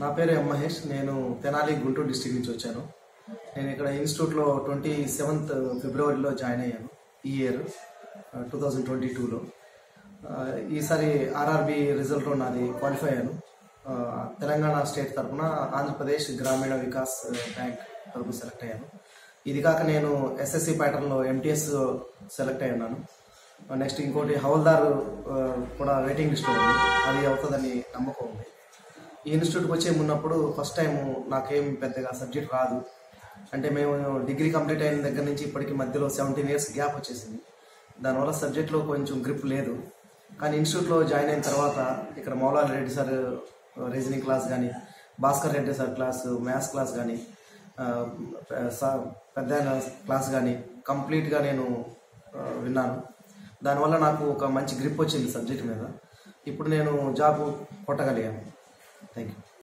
నా పేరు ఎం మహేష్. నేను తెనాలి గుంటూరు డిస్ట్రిక్ట్ నుంచి వచ్చాను. నేను ఇక్కడ ఇన్స్టిట్యూట్లో 27th ఫిబ్రవరిలో జాయిన్ అయ్యాను. ఈ ఇయర్ 2022లో. ఈసారి ఆర్ఆర్బి రిజల్ట్లో నాది క్వాలిఫై అయ్యాను. తెలంగాణ స్టేట్ తరఫున ఆంధ్రప్రదేశ్ గ్రామీణ వికాస్ బ్యాంక్ తరఫున సెలెక్ట్ అయ్యాను. ఇది కాక నేను ఎస్ఎస్సి ప్యాటర్న్లో ఎంటీఎస్ సెలెక్ట్ అయి ఉన్నాను. నెక్స్ట్ ఇంకోటి హవల్దార్ కూడా వెయిటింగ్ లిస్ట్లో ఉంది. అది అవుతుందని నమ్మకం ఉంది. ఈ ఇన్స్టిట్యూట్కి వచ్చే ఉన్నప్పుడు ఫస్ట్ టైం నాకేం పెద్దగా సబ్జెక్ట్ రాదు. అంటే మేము డిగ్రీ కంప్లీట్ అయిన దగ్గర నుంచి ఇప్పటికి మధ్యలో 17 years గ్యాప్ వచ్చేసింది. దానివల్ల సబ్జెక్ట్లో కొంచెం గ్రిప్ లేదు. కానీ ఇన్స్టిట్యూట్లో జాయిన్ అయిన తర్వాత ఇక్కడ Moulali Reddy sir reasoning class కానీ, Bhaskar Reddy sir class, maths class కానీ, పెద్ద క్లాస్ కానీ కంప్లీట్గా నేను విన్నాను. దానివల్ల నాకు ఒక మంచి గ్రిప్ వచ్చింది సబ్జెక్ట్ మీద. ఇప్పుడు నేను జాబ్ కొట్టగలిగాను. Thank you.